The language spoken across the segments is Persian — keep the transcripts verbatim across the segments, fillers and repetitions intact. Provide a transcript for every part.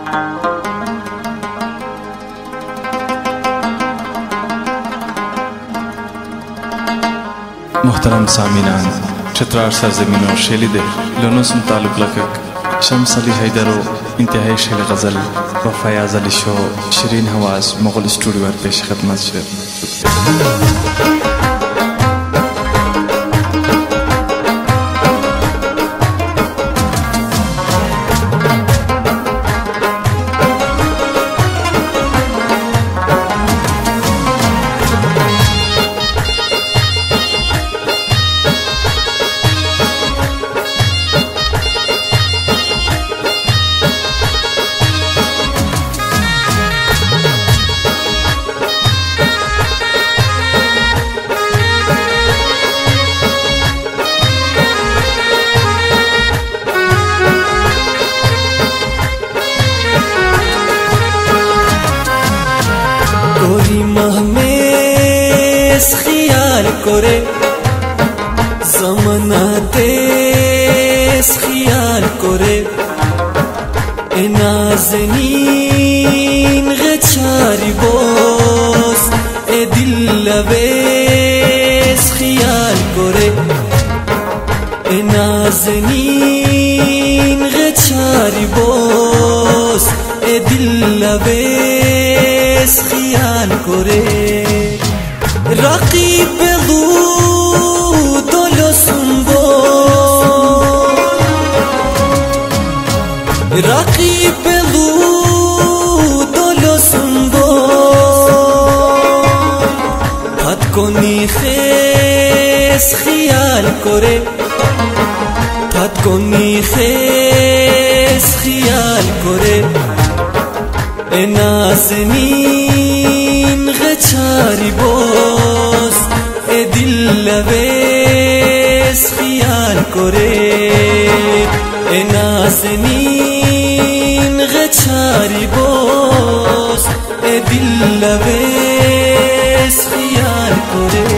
محترم سامینان چترار سرزمین و شیلیده لونوسم تعلق لکک شمس علی حیدر و انتهای شیل غزل و فیاض علی شو شیرین حواس مغل استودیو ور پیش خدمت شد. गोरी माह में ख्याल करे जमाना तेस ख्याल करे नाज़नीन गचारी बोस ए दिल लबेस ख्याल करे नाज़नीन गचारी बोस ए दिल लबेस ख्याल करे रकीब दलो सुनबो रकीब दलो सुनबो हाथ को निखेस ख्याल करे हाथ को निखेस ख्याल करे नाज़नीन गचारी बोस ए दिल लबेस ख्याल करे नाज़नीन गचारी बोस ए दिल लबेस ख्याल करे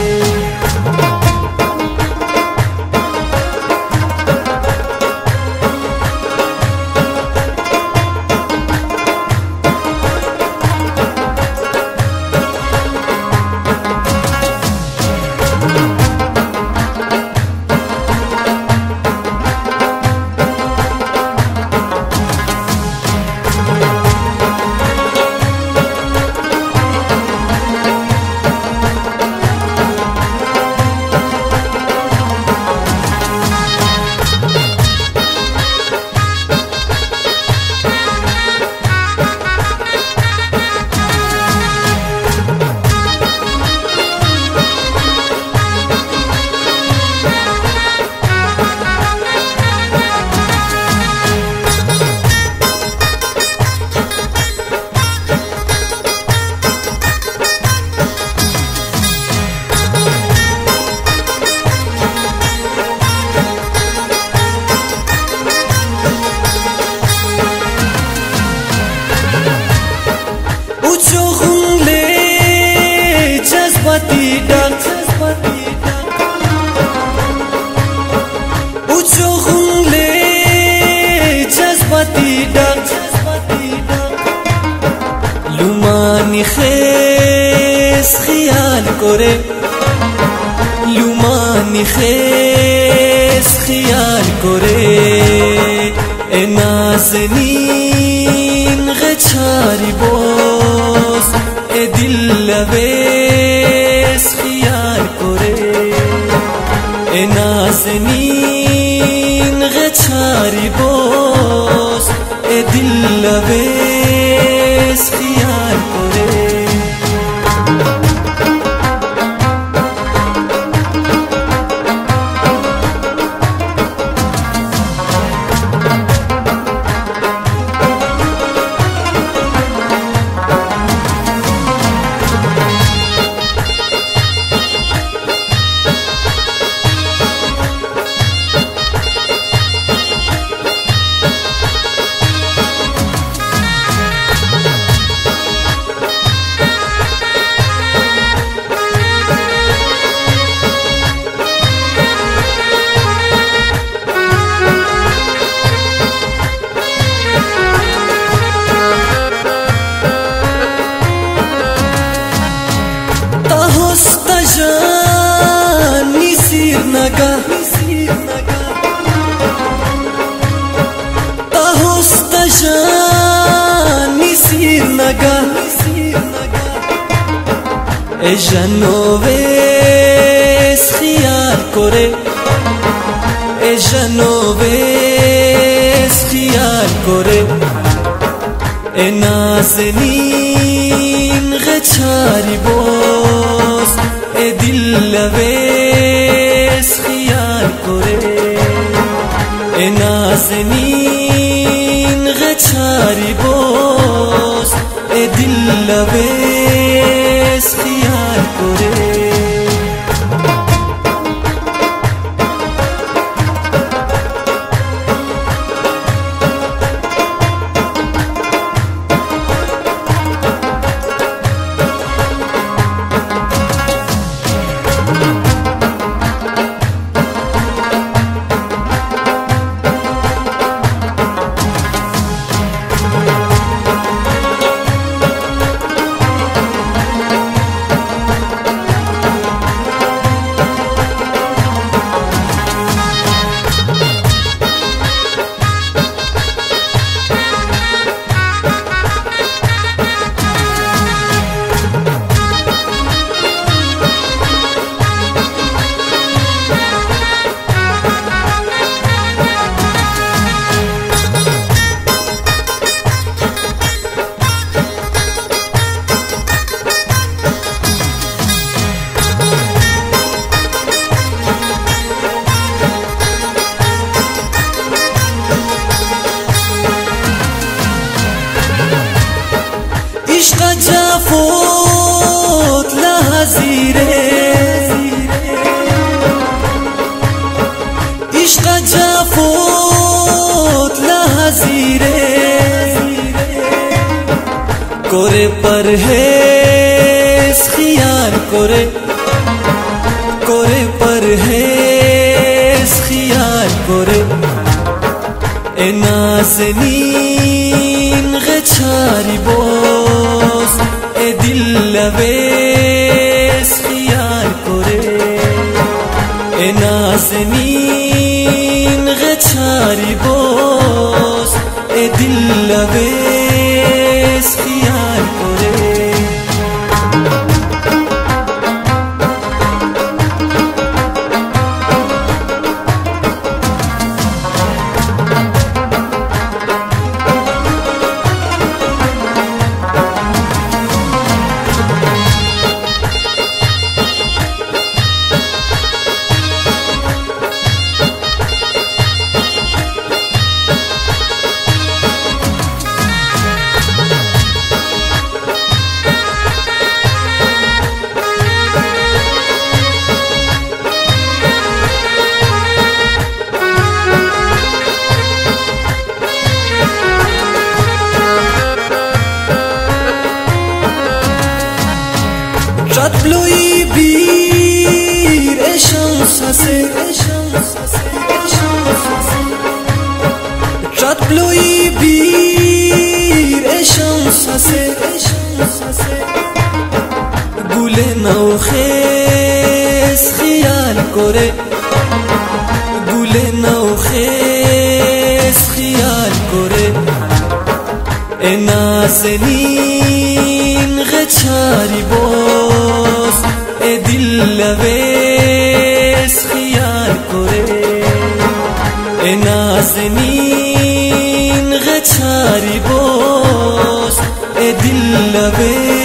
लुमानी खेस ख्याल करे लुमानी खेस ख्याल करे नाज़नीन गचारी बोस ए दिल लबेस ख्याल करे नाज़नीन गचारी बोस ए दिल लबेस ख्याल करे جانی سیر نگه ای جنوبس خیال کره ای جنوبس خیال کره ای نازنین غچاری باز ای دل لبس خیال کره ای نازنین غچاری باز ای دل لبس خیال کره عشق جفوت لحظیره عشق جفوت لحظیره کوره پرهیز خیال کوره کوره پرهیز خیال کوره ای نازنین غچاری باز ای دل لبس خیال کوره ای نازنین غچاری باز ای دل لبس خیال کوره Çatlıyı bir eşansası Çatlıyı bir eşansası Gule navxes khiyal kore Gule navxes khiyal kore E nazenin غچاری باز ای دل لبس خیال کوره ای نازنین غچاری باز ای دل لبس